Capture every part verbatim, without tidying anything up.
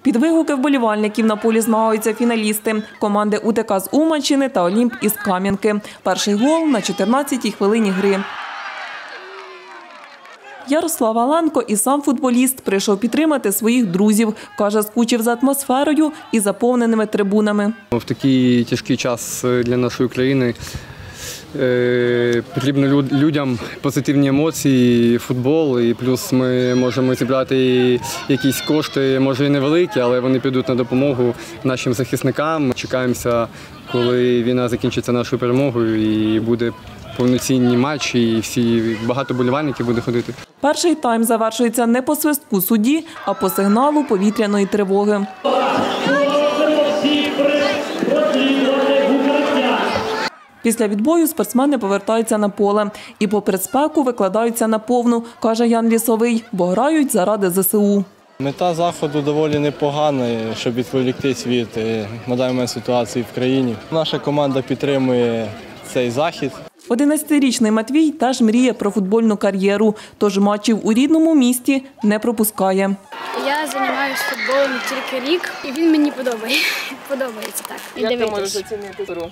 Під вигуки вболівальників на полі змагаються фіналісти – команди УТК з Уманщини та Олімп із Кам'янки. Перший гол на чотирнадцятій хвилині гри. Ярослав Аленко і сам футболіст прийшов підтримати своїх друзів. Каже, скучив за атмосферою і заповненими трибунами. В такий тяжкий час для нашої країни потрібно людям позитивні емоції, футбол, і плюс ми можемо зібрати якісь кошти, може і невеликі, але вони підуть на допомогу нашим захисникам. Чекаємося, коли війна закінчиться нашою перемогою і буде повноцінні матчі, і всі, багато болівальників буде ходити. Перший тайм завершується не по свистку судді, а по сигналу повітряної тривоги. Після відбою спортсмени повертаються на поле і попри спеку викладаються на повну, каже Ян Лісовий, бо грають заради ЗСУ. Мета заходу доволі непогана, щоб відволіктись від надальної ситуації в країні. Наша команда підтримує цей захід. одинадцятирічний Матвій теж мріє про футбольну кар'єру, тож матчів у рідному місті не пропускає. Я займаюся футболом тільки рік, і він мені подобає. подобається так. Як ти можеш оцінити гру?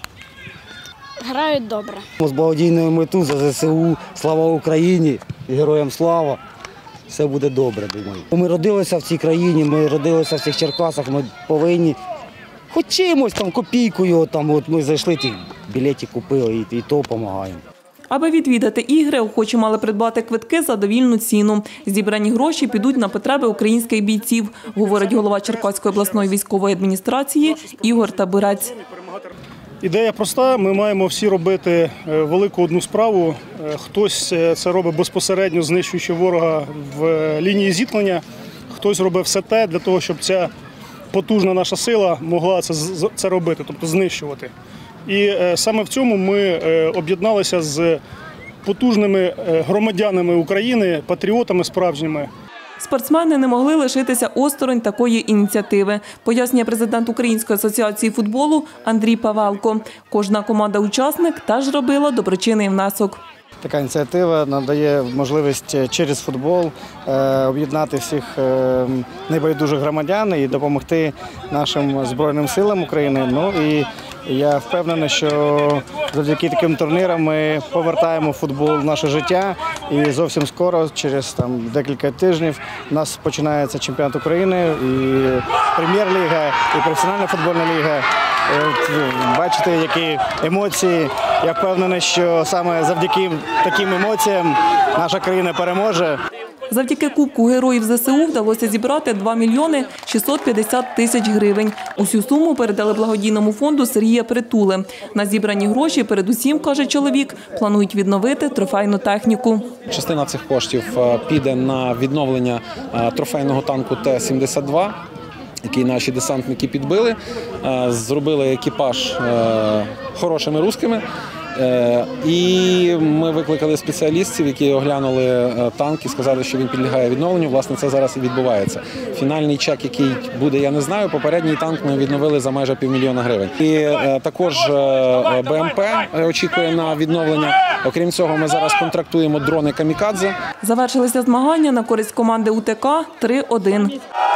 Грають добре. З благодійною метою за ЗСУ, слава Україні, героям слава. Все буде добре, думаю. Ми родилися в цій країні, ми родилися в цих Черкасах, ми повинні хоч чимось, там, копійкою, там, от ми зайшли, ті білети купили і, і то допомагаємо. Аби відвідати ігри, охочі мали придбати квитки за довільну ціну. Зібрані гроші підуть на потреби українських бійців, говорить голова Черкаської обласної військової адміністрації Ігор Табурець. Ідея проста, ми маємо всі робити велику одну справу. Хтось це робить безпосередньо, знищуючи ворога в лінії зіткнення, хтось робить все те для того, щоб ця потужна наша сила могла це, це робити, тобто знищувати. І саме в цьому ми об'єдналися з потужними громадянами України, патріотами справжніми. Спортсмени не могли лишитися осторонь такої ініціативи, пояснює президент Української асоціації футболу Андрій Павелко. Кожна команда-учасник теж робила доброчинний внесок. Така ініціатива надає можливість через футбол об'єднати всіх небайдужих громадян і допомогти нашим Збройним силам України. Ну і я впевнений, що завдяки таким турнірам ми повертаємо футбол в наше життя. І зовсім скоро, через там, декілька тижнів, у нас починається чемпіонат України, і прем'єр-ліга, і професіональна футбольна ліга. Бачите, які емоції. Я впевнений, що саме завдяки таким емоціям наша країна переможе. Завдяки Кубку Героїв ЗСУ вдалося зібрати два мільйони шістсот п'ятдесят тисяч гривень. Усю суму передали благодійному фонду Сергія Притули. На зібрані гроші, передусім, каже чоловік, планують відновити трофейну техніку. Частина цих коштів піде на відновлення трофейного танку Т сімдесят два, який наші десантники підбили. Зробили екіпаж хорошими русскими. І ми викликали спеціалістів, які оглянули танк і сказали, що він підлягає відновленню. Власне, це зараз і відбувається. Фінальний чек, який буде, я не знаю. Попередній танк ми відновили за майже півмільйона гривень. І також БМП очікує на відновлення. Окрім цього, ми зараз контрактуємо дрони «Камікадзе». Завершилися змагання на користь команди УТК три один.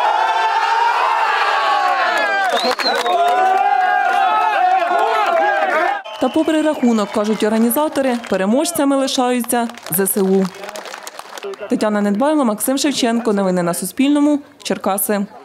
Та попри рахунок, кажуть організатори, переможцями лишаються ЗСУ. Тетяна Недбайло, Максим Шевченко. Новини на Суспільному. Черкаси.